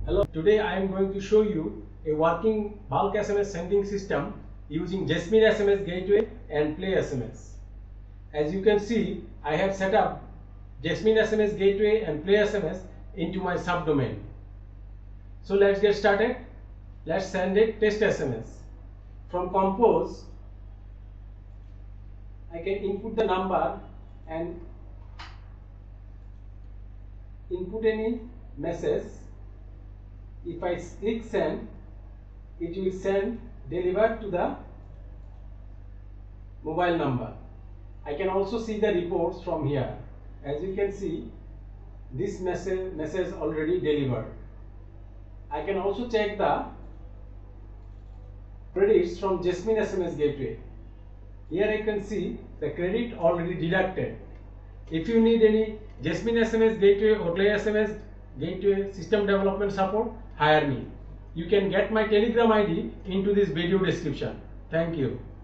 Hello, today I am going to show you a working bulk SMS sending system using Jasmin SMS gateway and playSMS. As you can see, I have set up Jasmin SMS gateway and playSMS into my subdomain. So let's get started. Let's send a test SMS. From compose, I can input the number and input any message. If I click send, it will send deliver to the mobile number. I can also see the reports from here. As you can see, this message already delivered. I can also check the credits from Jasmin SMS gateway. Here I can see the credit already deducted. If you need any Jasmin SMS gateway or playSMS gateway system development support, hire me. You can get my Telegram ID into this video description. Thank you.